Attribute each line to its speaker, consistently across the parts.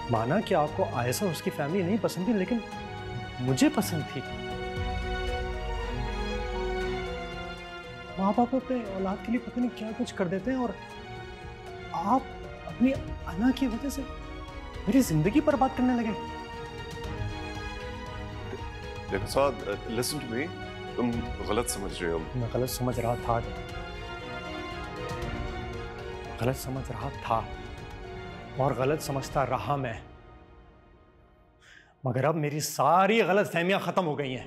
Speaker 1: माना कि आपको आयशा उसकी फैमिली नहीं पसंद थी, लेकिन मुझे पसंद थी। माँ बाप अपने औलाद के लिए पता नहीं क्या कुछ कर देते हैं, और आप अपनी अना की वजह से मेरी जिंदगी बर्बाद करने लगे।
Speaker 2: देखो साद, लिसन टू मी, तुम गलत समझ रहे हो।
Speaker 1: मैं गलत समझ रहा था, गलत समझ रहा था और गलत समझता रहा मैं, मगर अब मेरी सारी गलत फहमियां खत्म हो गई हैं।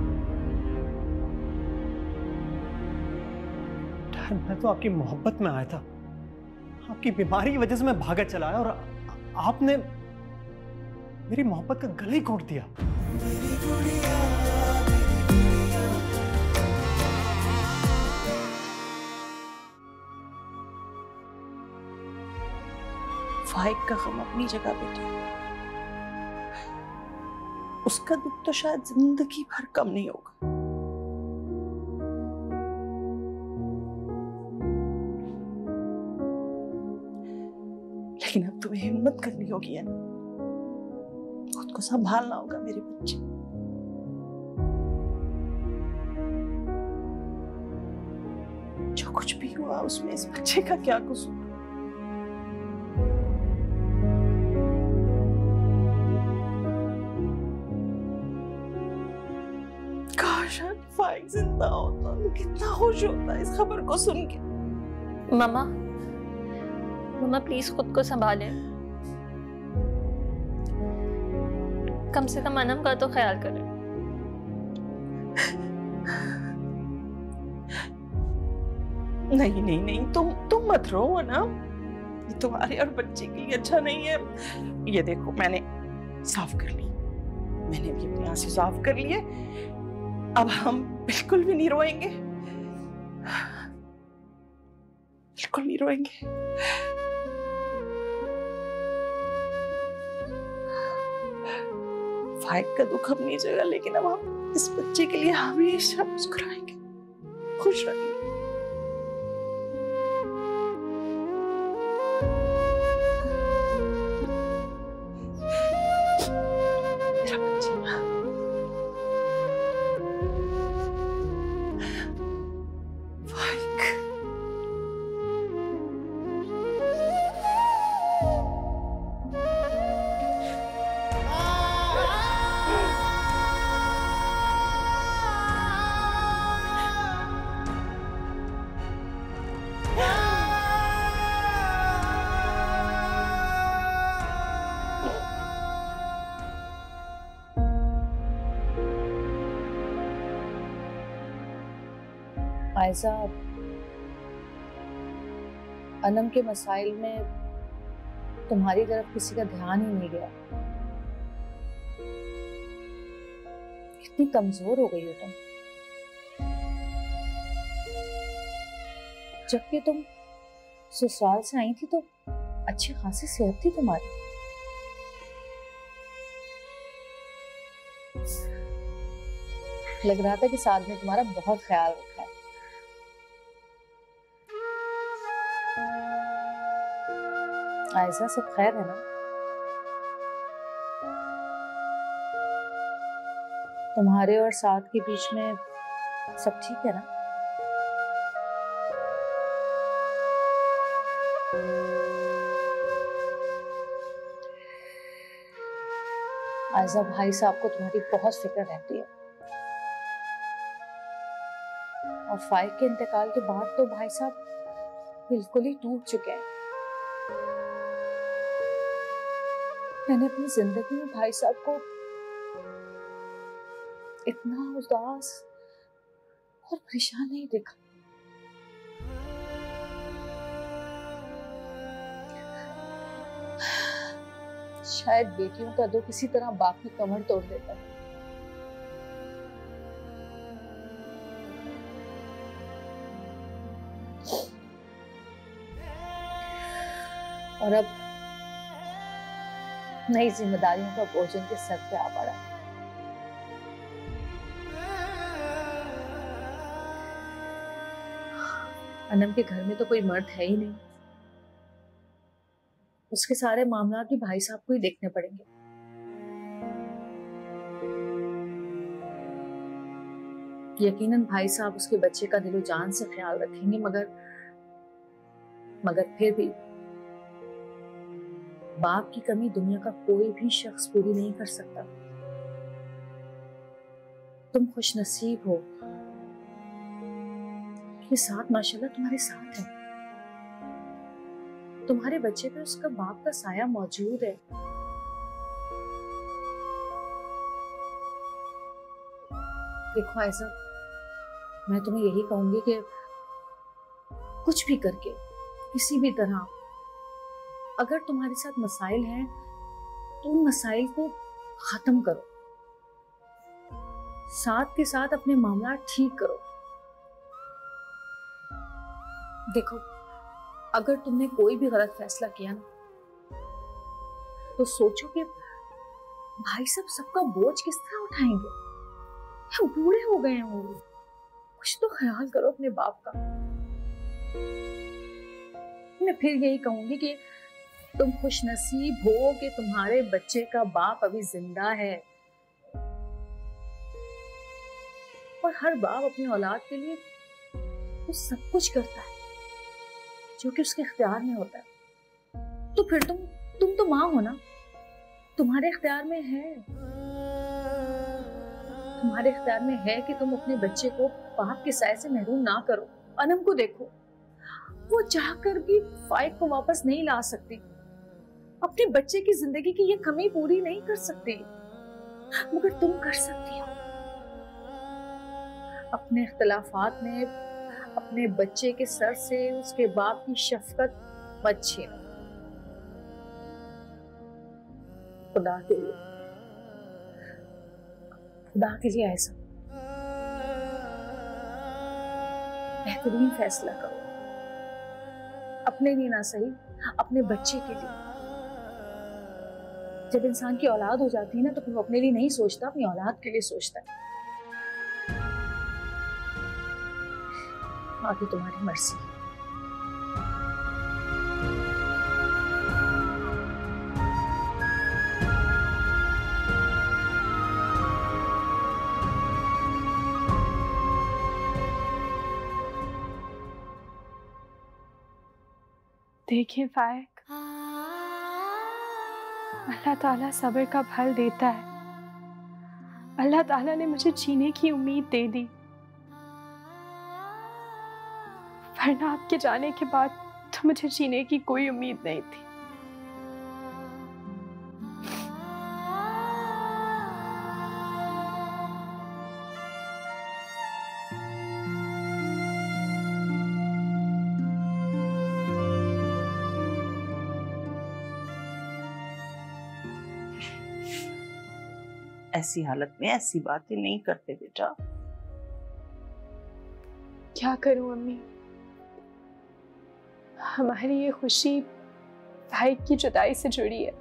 Speaker 1: डैड, मैं तो आपकी मोहब्बत में आया था, आपकी बीमारी की वजह से मैं भागा चला आया, और आपने मेरी मोहब्बत का गला ही घोट दिया।
Speaker 3: फाइक का गम अपनी जगह बेटी, उसका दुख तो शायद जिंदगी भर कम नहीं होगा। लेकिन अब तुम्हें हिम्मत करनी होगी है ना, खुद को संभालना होगा मेरे बच्चे। जो कुछ भी हुआ उसमें इस बच्चे का क्या कसूर? काश फाइक जिंदा होता तो कितना खुश होता इस खबर को सुन के।
Speaker 4: मामा, मामा प्लीज खुद को संभालें, कम से कम अनम का तो ख्याल करें।
Speaker 3: नहीं नहीं नहीं, तुम मत रो ना, ये तुम्हारे और बच्चे के लिए अच्छा नहीं है। ये देखो मैंने साफ कर ली, मैंने भी अपने आंसू साफ कर लिए, अब हम बिल्कुल भी नहीं रोएंगे, बिल्कुल नहीं रोएंगे। फाइक का दुख अपनी जगह, लेकिन अब हम इस बच्चे के लिए हमेशा मुस्कुराएंगे, खुश रहेंगे। मेरा बच्चा फाइक।
Speaker 5: आयशा, अनम के मसाइल में तुम्हारी तरफ किसी का ध्यान ही नहीं गया। कितनी कमजोर हो गई हो तुम। जबकि तुम ससुराल से आई थी तो अच्छी खासी सेहत थी तुम्हारी। लग रहा था कि साथ में तुम्हारा बहुत ख्याल रखा है। आयशा, सब खैर है ना? तुम्हारे और साथ के बीच में सब ठीक है ना? आयशा, भाई साहब को तुम्हारी बहुत फिक्र रहती है, और फाइक के इंतकाल के बाद तो भाई साहब बिल्कुल ही टूट चुके हैं। मैंने अपनी जिंदगी में भाई साहब को इतना उदास और परेशान नहीं देखा। शायद बेटियों का दुख किसी तरह बाप की कमर तोड़ देता है। और अब नई जिम्मेदारियों का बोझ उनके सर पे आ पड़ा। अनम के घर में तो कोई मर्द है ही नहीं, उसके सारे मामला भी भाई साहब को ही देखने पड़ेंगे। यकीनन भाई साहब उसके बच्चे का दिलो जान से ख्याल रखेंगे, मगर फिर भी बाप की कमी दुनिया का कोई भी शख्स पूरी नहीं कर सकता। तुम खुशनसीब हो, ये साथ माशाल्लाह तुम्हारे साथ है। तुम्हारे बच्चे पे उसका बाप का साया मौजूद है। देखो ऐसा, मैं तुम्हें यही कहूंगी कि कुछ भी करके किसी भी तरह अगर तुम्हारे साथ मसाइल हैं तो उन मसाइल को खत्म करो, साथ के साथ अपने मामला ठीक करो। देखो, अगर तुमने कोई भी गलत फैसला किया ना, तो सोचो कि भाई साहब सबका बोझ किस तरह उठाएंगे। बूढ़े हो गए हैं वो, कुछ तो ख्याल करो अपने बाप का। मैं फिर यही कहूंगी कि तुम खुशनसीब हो कि तुम्हारे बच्चे का बाप अभी जिंदा है, और हर बाप अपनी औलाद के लिए वो सब कुछ करता है जो कि उसके इख्तियार में होता है। तो फिर तुम तो माँ हो ना, तुम्हारे इख्तियार में है, तुम्हारे इख्तियार में है कि तुम अपने बच्चे को बाप के साए से महरूम ना करो। अनम को देखो, वो चाहकर भी फाइक को वापस नहीं ला सकती, अपने बच्चे की जिंदगी की ये कमी पूरी नहीं कर सकती, मगर तुम कर सकती हो। अपने इख्तिलाफात में अपने बच्चे के सर से उसके बाप की शफकत मत छीनो। खुदा के लिए ऐसा बेहतरीन फैसला करो, अपने लिए ना सही, अपने बच्चे के लिए। जब इंसान की औलाद हो जाती है ना, तो फिर वो अपने लिए नहीं सोचता, अपनी औलाद के लिए सोचता है। आगे तुम्हारी मर्जी।
Speaker 6: देखिए फाइक, अल्लाह ताला सब्र का फल देता है। अल्लाह ताला ने मुझे जीने की उम्मीद दे दी, वरना आपके जाने के बाद तो मुझे जीने की कोई उम्मीद नहीं थी।
Speaker 3: ऐसी हालत में ऐसी बातें नहीं करते बेटा।
Speaker 6: क्या करूं अम्मी, हमारी ये खुशी भाई की जुदाई से जुड़ी है।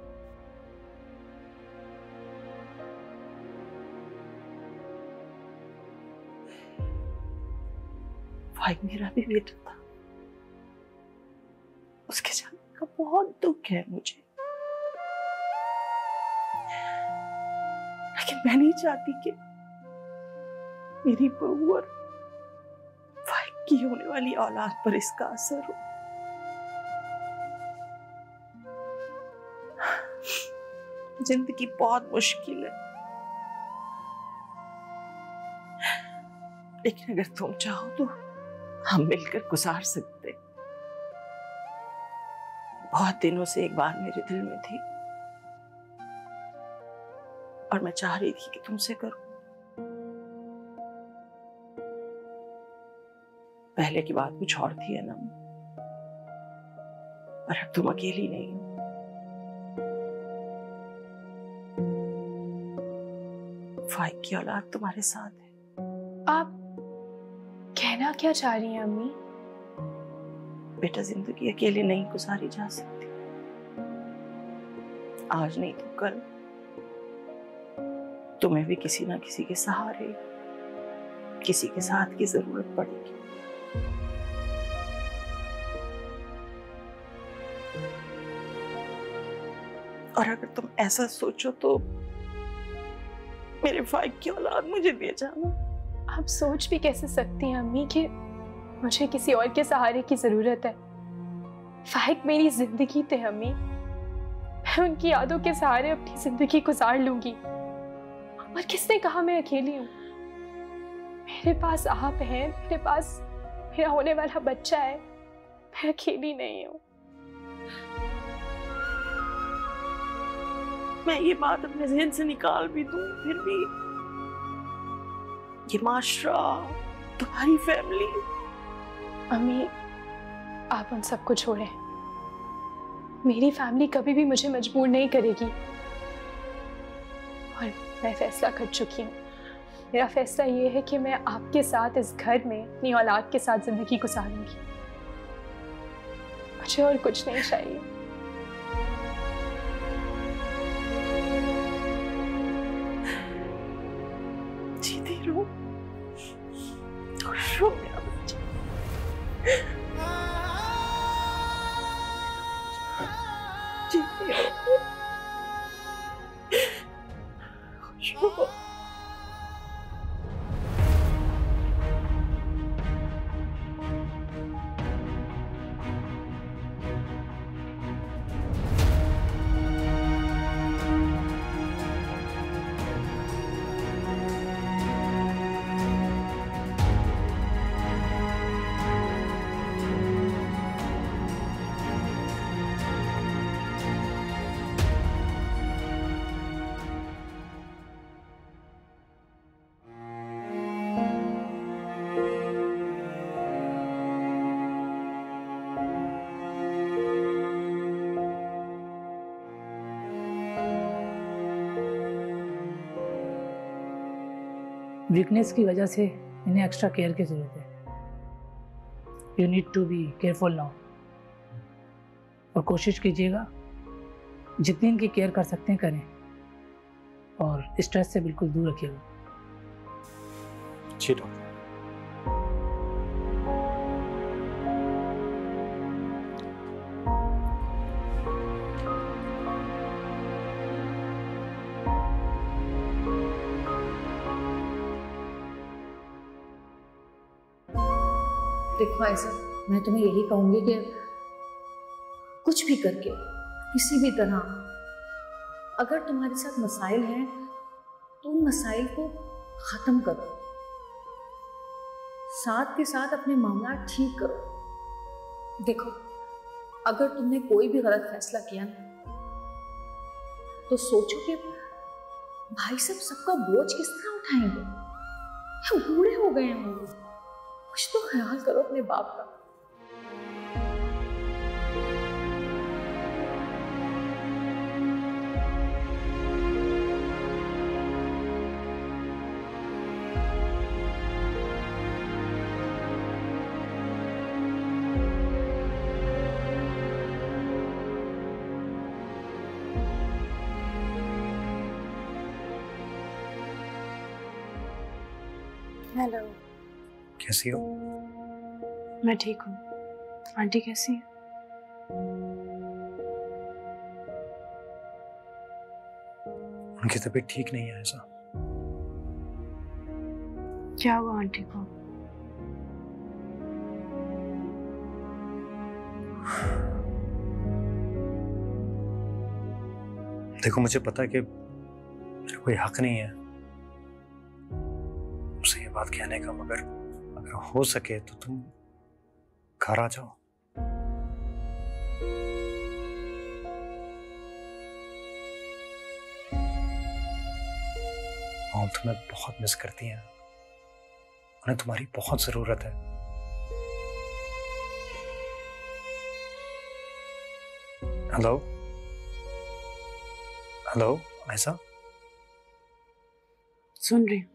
Speaker 3: भाई मेरा भी बेटा था, उसके जाने का बहुत दुख है मुझे, लेकिन मैं नहीं चाहती कि मेरी बहू और भाई की होने वाली औलाद पर इसका असर हो। जिंदगी बहुत मुश्किल है, लेकिन अगर तुम चाहो तो हम मिलकर गुजार सकते। बहुत दिनों से एक बार मेरे दिल में थी और मैं चाह रही थी कि तुमसे करूं। पहले की बात कुछ और थी ना, और अब तुम अकेली नहीं हो। फाइक की औलाद तुम्हारे साथ है।
Speaker 6: आप कहना क्या चाह रही हैं अम्मी?
Speaker 3: बेटा, जिंदगी अकेले नहीं गुजारी जा सकती। आज नहीं तो कल तुम्हें भी किसी ना किसी के सहारे, किसी के साथ की जरूरत पड़ेगी। और अगर तुम ऐसा सोचो तो मेरे फाइक की औलाद मुझे दे जाना।
Speaker 6: आप सोच भी कैसे सकती हैं अम्मी कि मुझे किसी और के सहारे की जरूरत है। फाइक मेरी जिंदगी थे अम्मी, मैं उनकी यादों के सहारे अपनी जिंदगी गुजार लूंगी। और किसने कहा मैं अकेली हूँ? मेरे पास आप हैं, मेरे पास मेरा होने वाला बच्चा है, मैं अकेली नहीं हूँ।
Speaker 3: मैं ये बात अपने जहन से निकाल भी दूं, फिर भी ये माशरा, तुम्हारी फैमिली।
Speaker 6: अम्मी आप उन सबको छोड़ें, मेरी फैमिली कभी भी मुझे मजबूर नहीं करेगी। और मैं फैसला कर चुकी हूँ। मेरा फैसला ये है कि मैं आपके साथ इस घर में अपनी औलाद के साथ जिंदगी गुजारूंगी। मुझे और कुछ नहीं चाहिए।
Speaker 3: जीती रहो, खुश रहो मेरा बच्चा। जीती रहो, खुश रहो।
Speaker 7: वीकनेस की वजह से इन्हें एक्स्ट्रा केयर की ज़रूरत है। You need to be careful now. और कोशिश कीजिएगा जितनी इनकी केयर कर सकते हैं करें, और स्ट्रेस से बिल्कुल दूर रखिएगा।
Speaker 1: जी डॉक्टर।
Speaker 5: देखो ऐसा, मैं तुम्हें यही कहूंगी कि कुछ भी करके किसी भी तरह अगर तुम्हारे साथ मसाइल हैं तो उन मसाइल को खत्म करो, साथ के साथ अपने मामला ठीक करो। देखो अगर तुमने कोई भी गलत फैसला किया ना तो सोचो कि भाई साहब सबका बोझ किस तरह उठाएंगे। बूढ़े हो गए हैं वो, कुछ तो ख्याल करो अपने बाप का।
Speaker 6: हेलो,
Speaker 1: कैसी हो?
Speaker 6: मैं ठीक हूँ। आंटी कैसी है?
Speaker 1: उनकी तबीयत ठीक नहीं है। ऐसा
Speaker 6: क्या हुआ आंटी को?
Speaker 1: देखो मुझे पता है कि मेरा कोई हक नहीं है उसे ये बात कहने का, मगर अगर हो सके तो तुम घर आ जाओ। मॉम तुम्हें बहुत मिस करती हैं, उन्हें तुम्हारी बहुत जरूरत है। हेलो हेलो ऐसा
Speaker 6: सुन रही हूँ।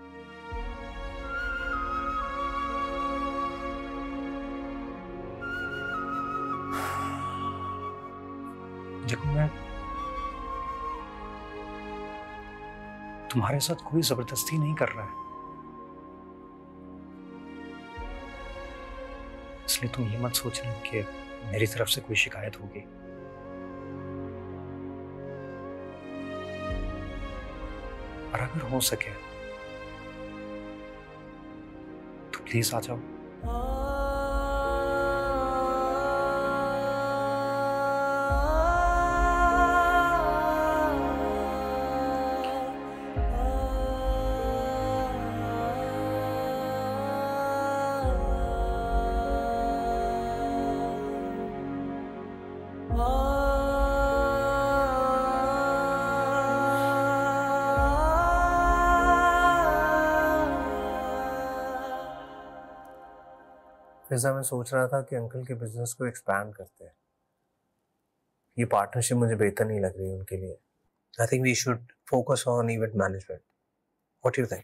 Speaker 1: देखो मैं तुम्हारे साथ कोई जबरदस्ती नहीं कर रहा है, इसलिए तुम ये मत सोचना कि मेरी तरफ से कोई शिकायत होगी। और अगर हो सके तो प्लीज आ जाओ।
Speaker 8: फिजा, मैं सोच रहा था कि अंकल के बिजनेस को एक्सपैंड करते हैं। ये पार्टनरशिप मुझे बेहतर नहीं लग रही है उनके लिए। I think we should focus on event management. What you think?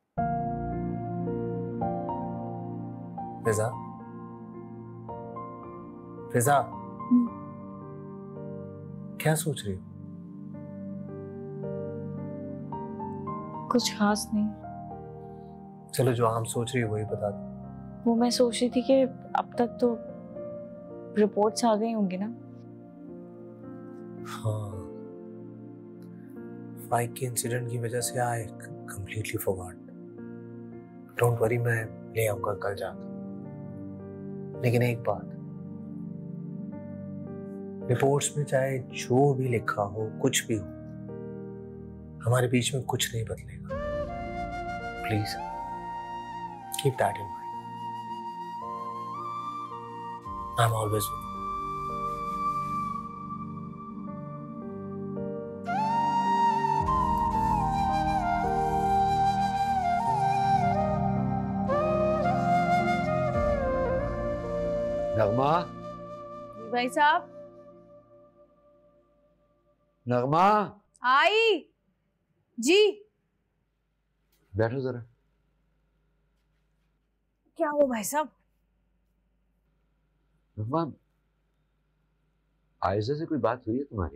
Speaker 8: Fiza, Fiza, क्या सोच रही हो?
Speaker 5: कुछ खास नहीं।
Speaker 8: चलो, जो आम सोच रही हो वही बता दो।
Speaker 5: वो मैं सोच रही थी कि अब तक तो रिपोर्ट्स आ गई होंगी ना।
Speaker 8: हाँ, फाइक के इंसिडेंट की वजह से I completely forgot. Don't worry, मैं ले आऊंगा कल जाकर। लेकिन एक बात, रिपोर्ट्स में चाहे जो भी लिखा हो, कुछ भी हो, हमारे बीच में कुछ नहीं बदलेगा। Please keep that in mind. I'm always with you.
Speaker 9: Nagma,
Speaker 5: भाई साहब।
Speaker 9: नगमा,
Speaker 5: आई जी।
Speaker 9: बैठो जरा।
Speaker 5: क्या हुआ भाई साहब?
Speaker 9: नगमा, आयशा से कोई बात हुई है तुम्हारी?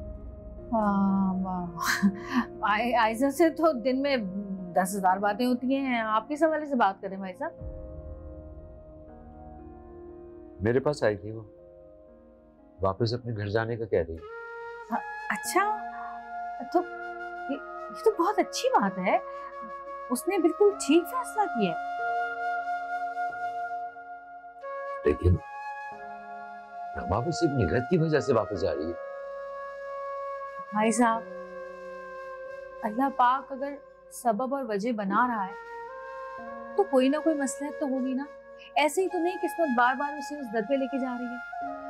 Speaker 5: आयशा से तो दिन में 10,000 बातें होती हैं। आप किस हवाले से बात करें भाई साहब?
Speaker 9: मेरे पास आई थी वो, वापस अपने घर जाने का कह रही है।
Speaker 5: अच्छा, तो ये तो बहुत अच्छी बात है। उसने बिल्कुल ठीक फैसला किया।
Speaker 9: लेकिन नगमा वो सिर्फ निगहत की वजह से वापस जा रही है।
Speaker 5: भाई साहब, अल्लाह पाक अगर सबब और वजह बना रहा है तो कोई ना कोई मसलहत तो होगी ना। ऐसे ही तो नहीं किस्मत बार बार उसे उस दर पे लेके जा रही है।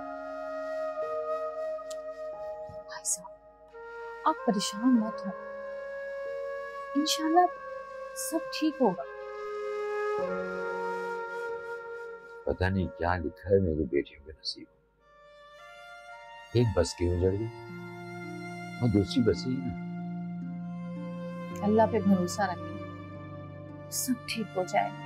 Speaker 5: भाई साहब, आप परेशान मत हो, इंशाल्लाह सब ठीक होगा।
Speaker 9: पता नहीं क्या लिखा है मेरी बेटियों के नसीब। एक बस की उजड़ गई और दूसरी बसी ही ना।
Speaker 5: अल्लाह पे भरोसा रखें, सब ठीक हो जाएगा।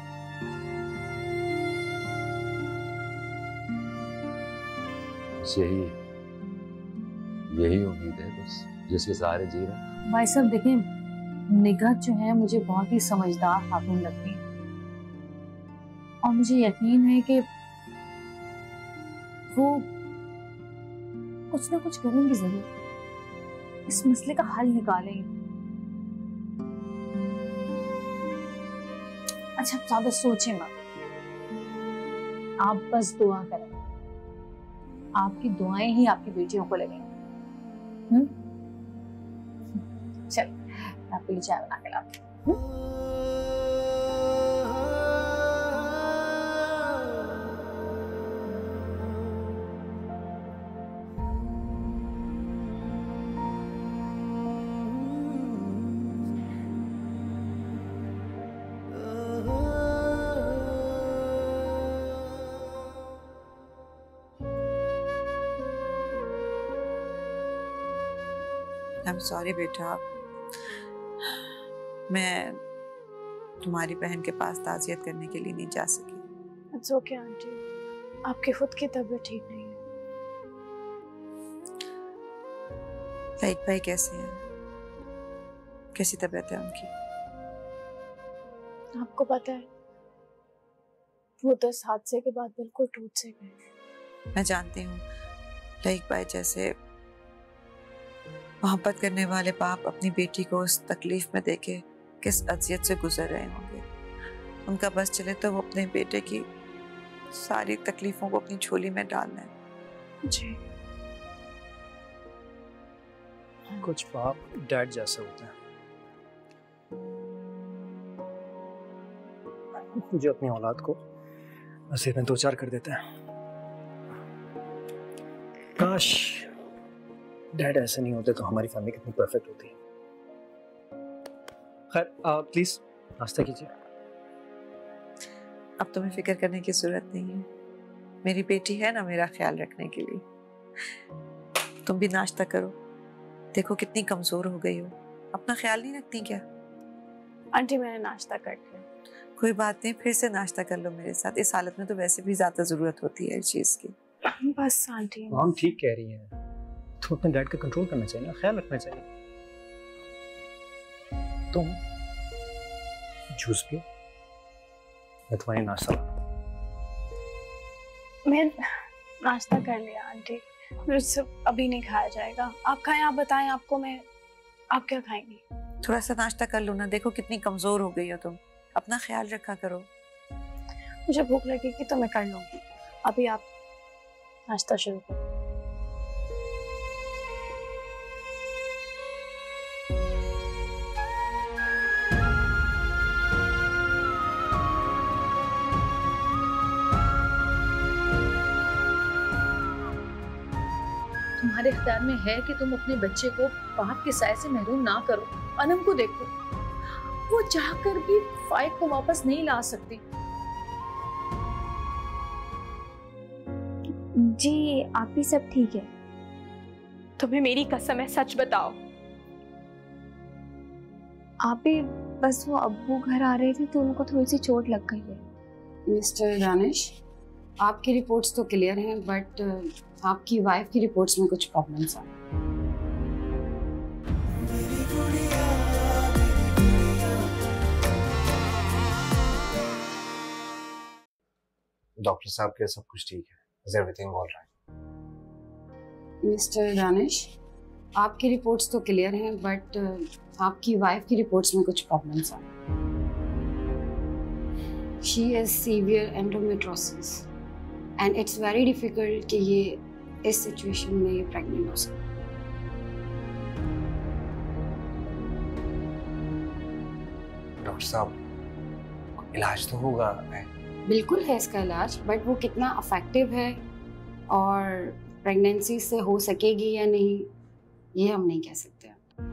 Speaker 9: यही उम्मीद है बस, जिसके सहारे जी रहा।
Speaker 5: भाई साहब देखिए, निगहत जो है मुझे बहुत ही समझदार खातून लगती है और मुझे यकीन है कि वो कुछ ना कुछ करेंगी जरूर, इस मसले का हल निकालेंगे। अच्छा, आप ज्यादा सोचें मत, आप बस दुआ करें। आपकी दुआएं ही आपकी बेटियों को लगेंगी। चल, मैं आपके लिए चाय बना के लाती हूँ।
Speaker 10: I'm sorry बेटा, मैं तुम्हारी बहन के पास ताज़ियत करने के लिए नहीं जा सकी।
Speaker 6: It's okay आंटी, आपकी खुद की तबीयत ठीक नहीं है।
Speaker 10: लाइक भाई कैसे हैं? कैसी तबीयत है उनकी?
Speaker 6: आपको पता है, वो 10 हादसे के बाद बिल्कुल टूट से गए।
Speaker 10: मैं जानती हूँ, लाइक भाई जैसे मोहब्बत करने वाले बाप अपनी बेटी को उस तकलीफ में देखे किस अजियत से गुजर रहे होंगे। उनका बस चले तो वो अपने बेटे की सारी तकलीफों को अपनी झोली में डाल लें।
Speaker 1: जी, कुछ बाप डैड जैसे होते हैं। मुझे अपनी औलाद को नसीब में दो चार कर देते हैं। काश डैड ऐसे नहीं होते तो हमारी फैमिली कितनी परफेक्ट होती। खैर प्लीज नाश्ता कीजिए।
Speaker 10: अब तुम्हें फिक्र करने की जरूरत नहीं है, मेरी बेटी है ना मेरा ख्याल रखने के लिए। तुम भी नाश्ता करो, देखो कितनी कमजोर हो गई हो, अपना ख्याल नहीं रखती क्या?
Speaker 6: आंटी मैंने नाश्ता कर लिया।
Speaker 10: कोई बात नहीं, फिर से नाश्ता कर लो मेरे साथ। इस हालत में तो वैसे भी ज्यादा जरूरत होती है इस चीज की।
Speaker 6: बस आंटी।
Speaker 1: हम ठीक कह रही हैं, तुम अपने डैड का कंट्रोल करना चाहिए ना, ख्याल रखना चाहिए। तुम जूस पियो, मैं तुम्हारी नाश्ता ला।
Speaker 6: मैं नाश्ता कर लिया आंटी, मुझसे अभी नहीं खाया जाएगा। आप खाएं, आप बताएं आपको आप क्या खाएंगी?
Speaker 10: थोड़ा सा नाश्ता कर लो ना, देखो कितनी कमजोर हो गई हो तुम, अपना ख्याल रखा करो।
Speaker 6: मुझे भूख लगेगी तो मैं कर लूंगी, अभी आप नाश्ता शुरू करो।
Speaker 5: तुम्हारे इख्तियार में है कि तुम अपने बच्चे को पाप के साए से महरूम ना करो। अनम को देखो, वो चाहकर भी फाइक को वापस नहीं ला सकती।
Speaker 6: जी आप ही सब ठीक है? तुम्हें मेरी कसम है, सच बताओ। आप ही बस वो अब्बू घर आ रहे थे तो उनको थोड़ी सी चोट लग गई है।
Speaker 11: मिस्टर दानिश, आपकी रिपोर्ट्स तो क्लियर हैं बट आपकी वाइफ की रिपोर्ट्स में कुछ प्रॉब्लम्स आ।
Speaker 8: डॉक्टर साहब के सब कुछ ठीक है, is everything alright?
Speaker 11: Mister Danish, आपकी रिपोर्ट्स तो क्लियर हैं बट आपकी वाइफ की रिपोर्ट्स में कुछ प्रॉब्लम्स आ। She is severe endometriosis and it's very difficult कि ये इस सिचुएशन में ये प्रेग्नेंट हो सके।
Speaker 8: डॉक्टर साहब इलाज तो होगा?
Speaker 11: बिल्कुल है इसका इलाज, बट वो कितना अफेक्टिव है और प्रेगनेंसी से हो सकेगी या नहीं ये हम नहीं कह सकते।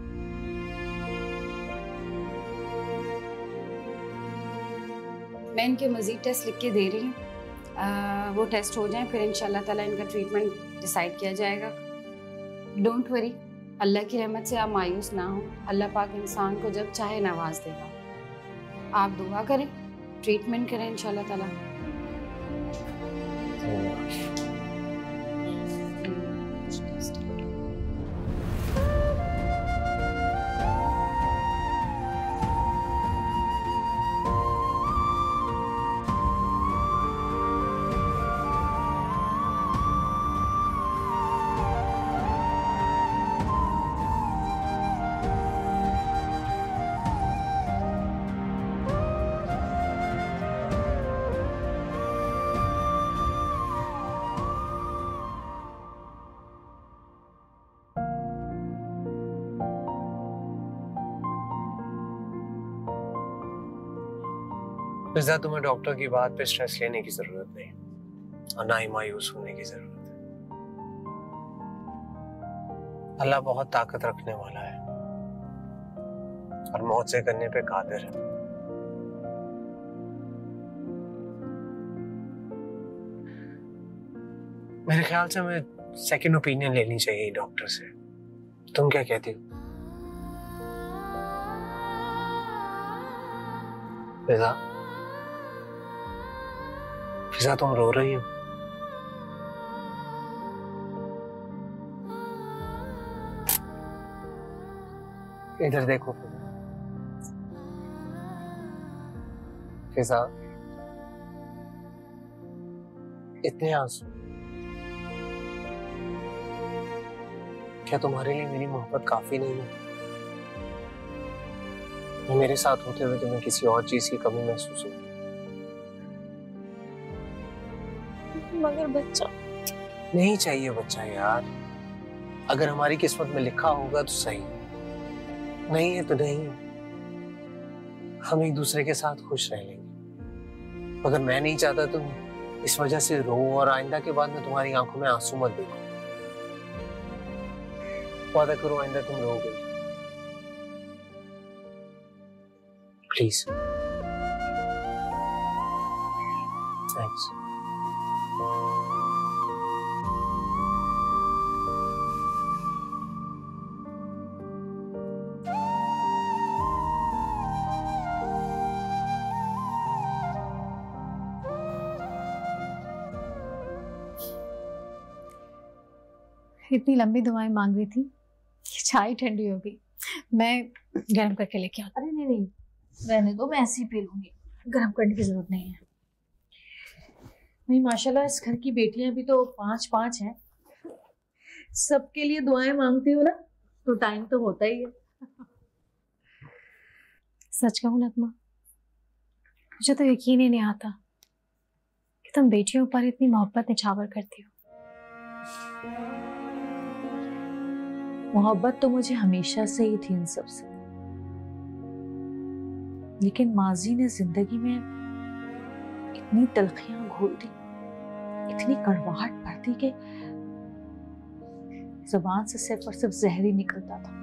Speaker 11: मैं इनके मज़ीद टेस्ट लिख के दे रही हूँ, वो टेस्ट हो जाएं फिर इंशाल्लाह ताला इनका ट्रीटमेंट डिसाइड किया जाएगा। डोंट वरी, अल्लाह की रहमत से आप मायूस ना हो, अल्लाह पाक इंसान को जब चाहे नवाज देगा। आप दुआ करें, ट्रीटमेंट करें इंशाल्लाह ताला।
Speaker 8: फिजा, तुम्हें डॉक्टर की बात पे स्ट्रेस लेने की जरूरत नहीं और ना ही मायूस होने की जरूरत है। अल्लाह बहुत ताकत रखने वाला है और मौत से करने पे कादिर है। मेरे ख्याल से हमें सेकंड ओपिनियन लेनी चाहिए डॉक्टर से। तुम क्या कहती हो फिजा? फिजा तुम रो रही हो? इधर देखो फिजा, इतने आंसू क्या तुम्हारे लिए मेरी मोहब्बत काफी नहीं है? मेरे साथ होते हुए तुम्हें किसी और चीज की कमी महसूस होगी?
Speaker 6: मगर बच्चा
Speaker 8: नहीं चाहिए बच्चा यार। अगर हमारी किस्मत में लिखा होगा तो सही, नहीं है तो नहीं। हम एक दूसरे के साथ खुश रह लेंगे। अगर मैं नहीं चाहता तुम इस वजह से रो और आइंदा के बाद मैं तुम्हारी आंखों में आंसू मत देखूं। वादा करो आइंदा तुम रोगे प्लीज। थैंक्स।
Speaker 5: इतनी लंबी दुआएं मांग रही थी कि चाय ठंडी हो गई। मैं गर्म करके लेके आती। अरे नहीं नहीं, रहने दो, मैं ऐसे ही पी लूंगी, गर्म करने की जरूरत नहीं है। नहीं माशाल्लाह, इस घर की बेटियां भी तो 5-5 हैं। सबके लिए दुआएं मांगती हूँ ना, तो टाइम तो होता ही है। सच कहूँ नगमा, मुझे तो यकीन ही नहीं आता कि तुम बेटियों पर इतनी मोहब्बत निछावर करती हो। मोहब्बत तो मुझे हमेशा से ही थी इन सबसे, लेकिन माजी ने जिंदगी में इतनी तलखियां घोल दी, इतनी कड़वाहट भर दी कि जुबान से सिर्फ और सिर्फ जहर ही निकलता था।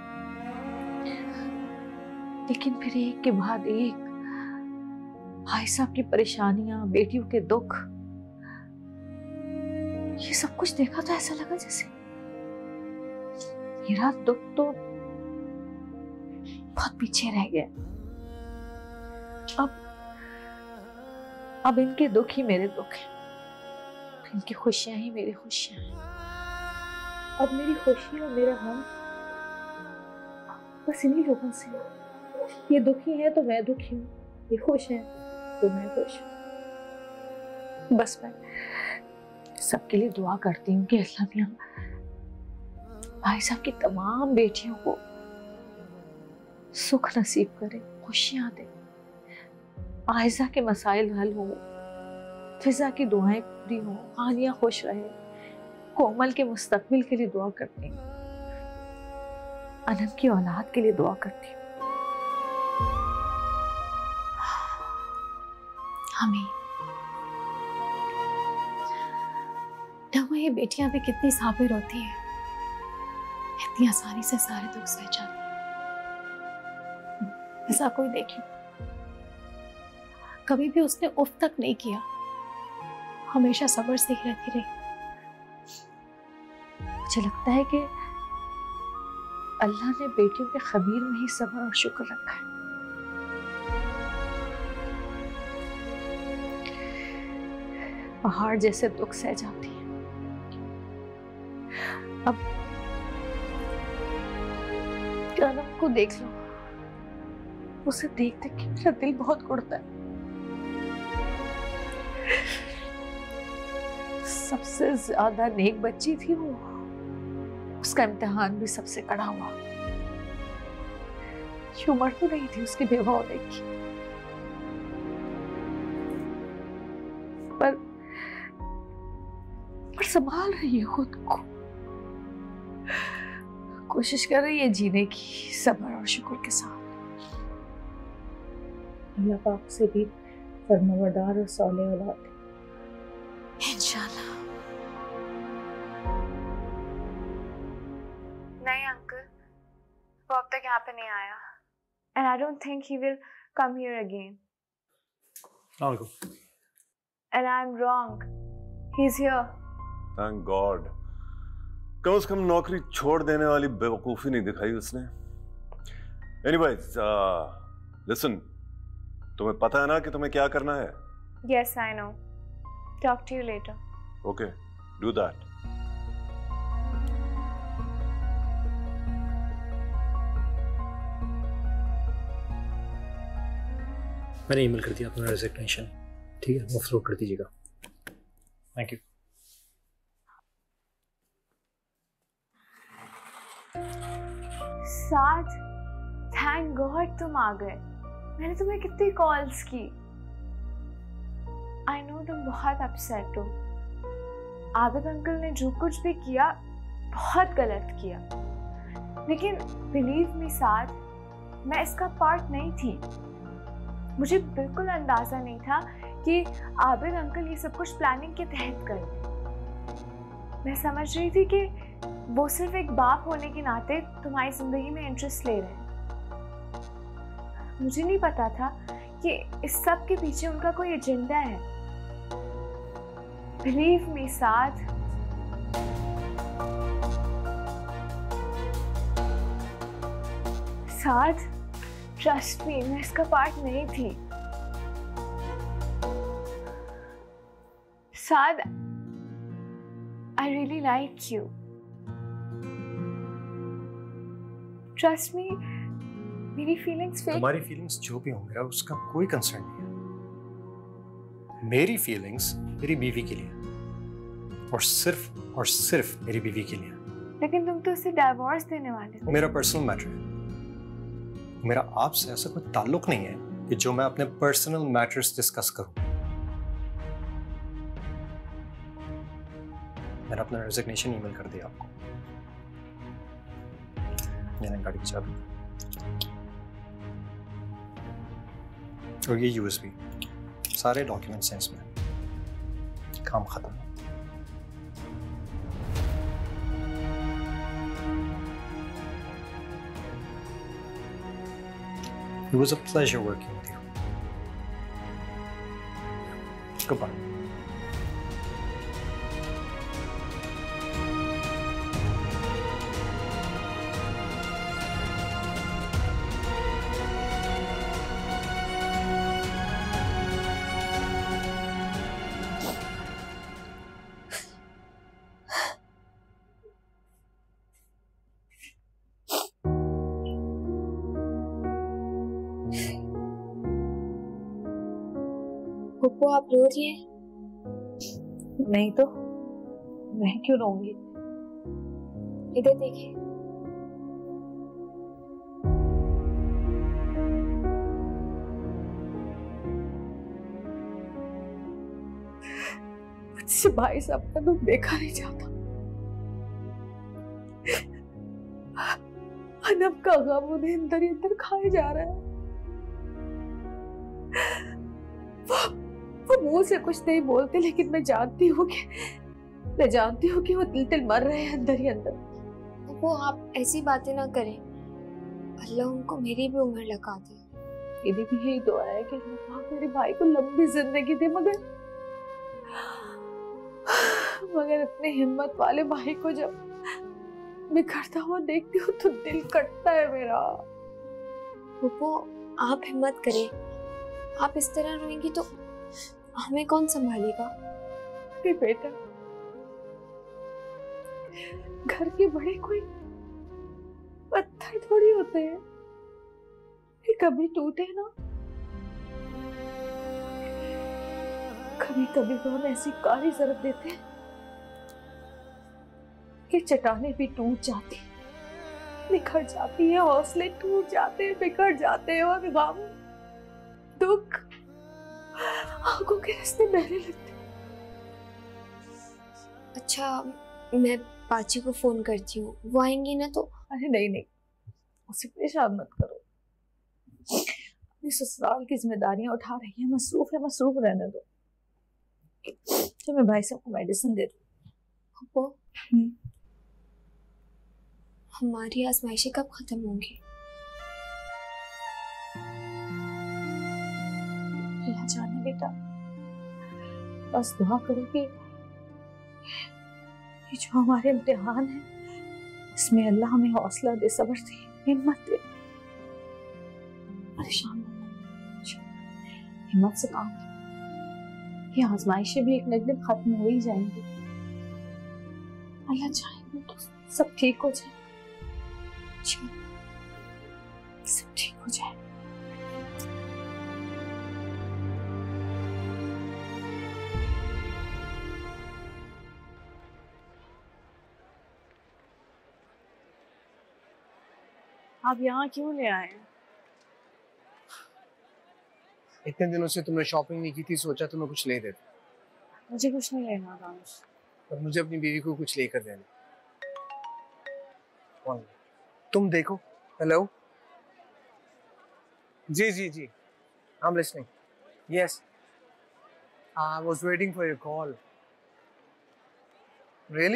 Speaker 5: लेकिन फिर एक के बाद एक भाई साहब की परेशानियां, बेटियों के दुख, ये सब कुछ देखा तो ऐसा लगा जैसे मेरा दुख तो बहुत पीछे रह गया। अब इनके दुख ही मेरे दुख हैं, इनकी खुशियां ही मेरी खुशियां हैं। अब मेरी खुशी और मेरा गम बस इन्हीं लोगों से है। ये दुखी है तो मैं दुखी हूँ, ये खुश है तो मैं खुश हूँ। बस मैं सबके लिए दुआ करती हूँ कि अल्लाह मियां भाई साहब की तमाम बेटियों को सुख नसीब करे, खुशियां दे, आयजा के मसाइल हल हो, फिजा की दुआएं पूरी हो, हानिया खुश रहे। कोमल के मुस्तकबिल के लिए दुआ करती हूँ, अनम की औलाद के लिए दुआ करती हूँ। आमीन। ये बेटियां भी कितनी साबिर होती हैं, इतनी आसानी से सारे दुख सह जाती हैं। ऐसा कोई देखे, कभी भी उसने उफ तक नहीं किया, हमेशा सब्र से ही रहती रही। मुझे लगता है कि अल्लाह ने बेटियों के खमीर में ही सब्र और शुक्र रखा है। पहाड़ जैसे दुख सह जाती है। अब अनम को देख लो, उसे देख देख के मेरा दिल बहुत कुड़ता है। सबसे ज्यादा नेक बच्ची थी वो, उसका इम्तिहान भी सबसे कड़ा हुआ। उम्र तो नहीं थी उसकी बेवा होने की, पर संभाल रही है खुद को, कोशिश कर रही है जीने की सब्र और शुक्र के साथ। अल्लाह पाक से भी फरमाबरदार और सौले औलाद इंशाल्लाह।
Speaker 6: नहीं अंकल, वो अब तक यहाँ पे नहीं आया, and I don't think he will come here again. And I'm wrong. He's here.
Speaker 2: Thank God. कम से कम नौकरी छोड़ देने वाली बेवकूफी नहीं दिखाई उसने। Anyways, listen, तुम्हें पता है ना कि तुम्हें क्या करना है?
Speaker 6: Yes, I know. Talk to you later.
Speaker 2: Okay, do that.
Speaker 1: मैंने ईमेल कर दिया अपना रेजिग्नेशन, ठीक है, वो फॉरवर्ड कर दीजिएगा। Thank you.
Speaker 6: साथ, थैंक गॉड तुम आ गए। मैंने तुम्हें कितनी कॉल्स की। आई नो तुम बहुत अपसेट हो। आबिद अंकल ने जो कुछ भी किया बहुत गलत किया, लेकिन बिलीव मी साथ, मैं इसका पार्ट नहीं थी। मुझे बिल्कुल अंदाजा नहीं था कि आबिद अंकल ये सब कुछ प्लानिंग के तहत कर रहे हैं। मैं समझ रही थी कि वो सिर्फ एक बाप होने के नाते तुम्हारी जिंदगी में इंटरेस्ट ले रहे हैं। मुझे नहीं पता था कि इस सब के पीछे उनका कोई एजेंडा है। बिलीव मी साथ, ट्रस्ट मी, मैं इसका पार्ट नहीं थी। साथ, I really like you. Trust me, मेरी फीलिंग्स फेक।
Speaker 1: तुम्हारी फीलिंग्स जो भी हो, मेरा उसका कोई कंसर्न नहीं है। मेरी फीलिंग्स मेरी बीवी के लिए, और सिर्फ मेरी बीवी के लिए।
Speaker 6: लेकिन तुम तो उसे डाइवोर्स देने वाले थे।
Speaker 1: मेरा पर्सनल मैटर है। मेरा आपसे ऐसा कोई ताल्लुक नहीं है कि जो मैं अपने पर्सनल मैटर्स डिस्कस करूं। मैंने अपना रेजिग्नेशन ईमेल कर दिया आपको। मैंने गाड़ी की चाबी और ये यूएसबी, सारे डॉक्यूमेंट्स हैं इसमें। काम खत्म। It was a pleasure working with you. Goodbye.
Speaker 6: Pappu, आप रो रही हैं? नहीं तो मैं क्यों रोऊंगी? इधर देखिए। मुझसे भाई साहब का दुख देखा नहीं जाता। अनब का गम उन्हें अंदर ही अंदर खाए जा रहा है। वो मुंह से कुछ नहीं बोलते, लेकिन मैं जानती हूँ कि वो दिल मर रहे हैं अंदर ही अंदर।
Speaker 12: वो आप ऐसी बातें ना करें। अल्लाह उनको मेरी भी उम्र लगा दे।
Speaker 6: मेरी भी यही दुआ है कि अल्लाह मेरे भाई को लंबी जिंदगी दे, मगर इतने हिम्मत वाले भाई को जब बिखरता हुआ देखती हूँ तो दिल कटता है मेरा।
Speaker 12: वो आप हिम्मत करें। आप इस तरह रोएंगी तो हमें कौन संभालेगा?
Speaker 6: बेटा, घर के बड़े कोई पत्थर थोड़ी होते हैं कि कभी टूटे ना। कभी कभी तो हम ऐसी काली जरब देते हैं कि चट्टानें भी टूट जाती, बिखर जाती है, हौसले टूट जाते हैं, बिखर जाते हैं, और गम, दुख आंखों के रास्ते बहने लगते।
Speaker 12: अच्छा, मैं पाची को फोन करती हूँ, वो आएंगी ना तो।
Speaker 6: अरे नहीं, उसे परेशान मत करो। अपनी ससुराल की जिम्मेदारियां उठा रही है, मसरूफ रहने दो। तो मैं भाई साहब को मेडिसिन दे दूँ।
Speaker 12: हमारी आजमाइशें कब खत्म होंगी?
Speaker 6: अल्लाह जाने बेटा, बस दुआ करो कि ये जो हमारे इम्तिहान है इसमें अल्लाह हमें हौसला दे, सब्र दे, हिम्मत दे। परेशान मत, हिम्मत से काम लो। ये आजमाइशें भी एक न एक दिन खत्म हो ही जाएंगी। अल्लाह चाहे तो सब ठीक हो जाए, सब ठीक हो जाए। आप यहाँ क्यों ले आए?
Speaker 8: इतने दिनों से तुमने शॉपिंग नहीं की थी, सोचा तुम्हें कुछ ले देता।
Speaker 6: मुझे कुछ नहीं लेना दानिश।
Speaker 8: और मुझे अपनी बीवी को कुछ लेकर देना। तुम देखो। हेलो। जी जी जी, I am listening. Yes, I was waiting for your call. Really?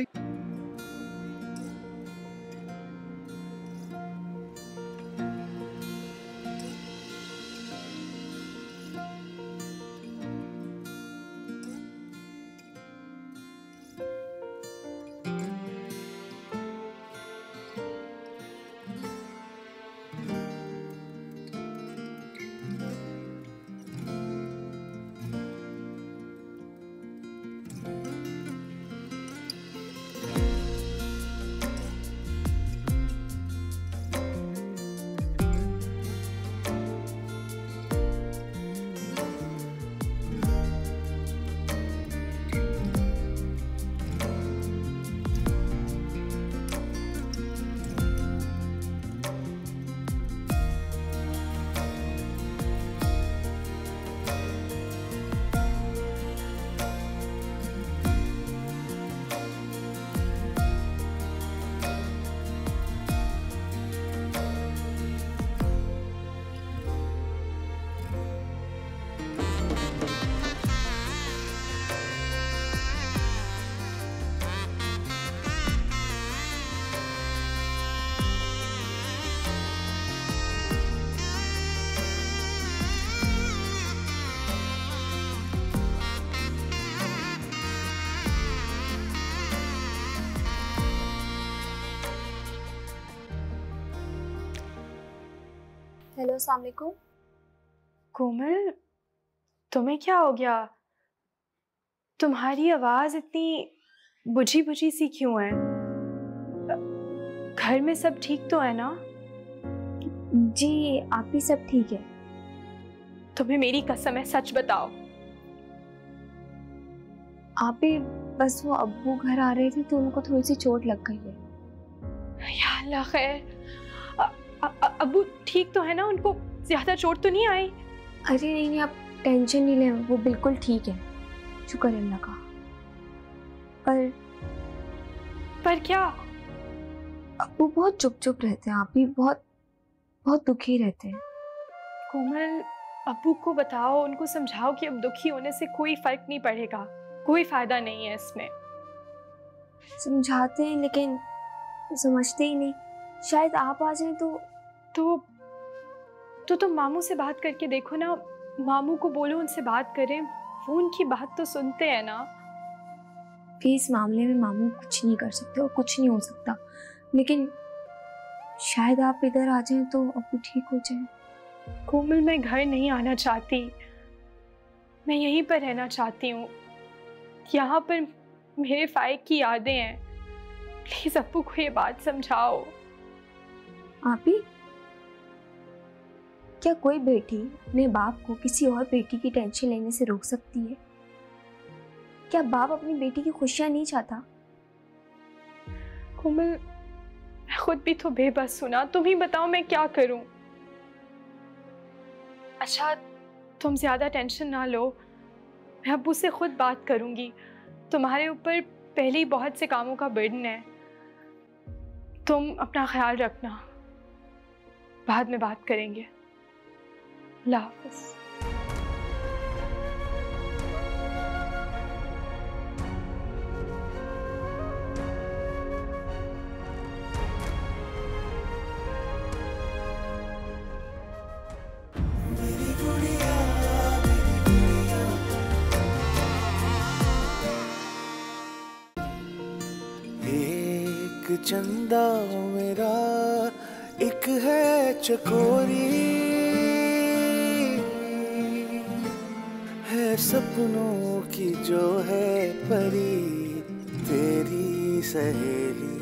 Speaker 12: Hello, अस्सलाम वालेकुम।
Speaker 6: कोमल, तुम्हें क्या हो गया? तुम्हारी आवाज इतनी बुझी बुझी सी क्यों है? घर में सब ठीक तो है ना?
Speaker 12: जी आप ही सब ठीक है।
Speaker 6: तुम्हें मेरी कसम है, सच बताओ।
Speaker 12: आप ही बस वो अब्बू घर आ रहे थे तो उनको थोड़ी सी चोट लग गई है।
Speaker 6: या अल्लाह खैर। अब्बू ठीक तो है ना? उनको ज्यादा चोट तो नहीं आई?
Speaker 12: अरे नहीं नहीं, आप टेंशन नहीं लें, वो बिल्कुल ठीक है, शुक्र है अल्लाह का। पर
Speaker 6: क्या?
Speaker 12: अब्बू बहुत चुप चुप रहते हैं, आप भी बहुत बहुत दुखी रहते हैं।
Speaker 6: कोमल, अब्बू को बताओ, उनको समझाओ कि अब दुखी होने से कोई फर्क नहीं पड़ेगा, कोई फायदा नहीं है इसमें।
Speaker 12: समझाते हैं लेकिन समझते ही नहीं। शायद आप आ जाएं तो
Speaker 6: तुम मामू से बात करके देखो ना। मामू को बोलो उनसे बात करें, वो उनकी बात तो सुनते हैं ना।
Speaker 12: इस मामले में मामू कुछ नहीं कर सकते और कुछ नहीं हो सकता, लेकिन शायद आप इधर आ जाएं तो अब्बू ठीक हो जाए।
Speaker 6: कोमल, मैं घर नहीं आना चाहती, मैं यहीं पर रहना चाहती हूँ। यहाँ पर मेरे फाइक की यादें हैं। प्लीज अब्बू को ये बात समझाओ।
Speaker 12: आप ही, क्या कोई बेटी अपने बाप को किसी और बेटी की टेंशन लेने से रोक सकती है? क्या बाप अपनी बेटी की खुशियां नहीं चाहता?
Speaker 6: कोमल, मैं खुद भी तो बेबस हूं ना, तुम ही बताओ मैं क्या करूं। अच्छा, तुम ज्यादा टेंशन ना लो, मैं अब्बू से खुद बात करूंगी। तुम्हारे ऊपर पहले ही बहुत से कामों का बर्डन है, तुम अपना ख्याल रखना, बाद में बात करेंगे। अल्लाह हाफ़िज़।
Speaker 13: एक चंदा मेरा, एक है चकोरी, है सपनों की जो है परी, तेरी सहेली।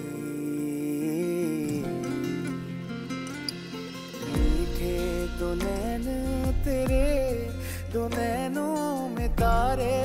Speaker 13: मीठे दो नैन तेरे, दो नैनों में तारे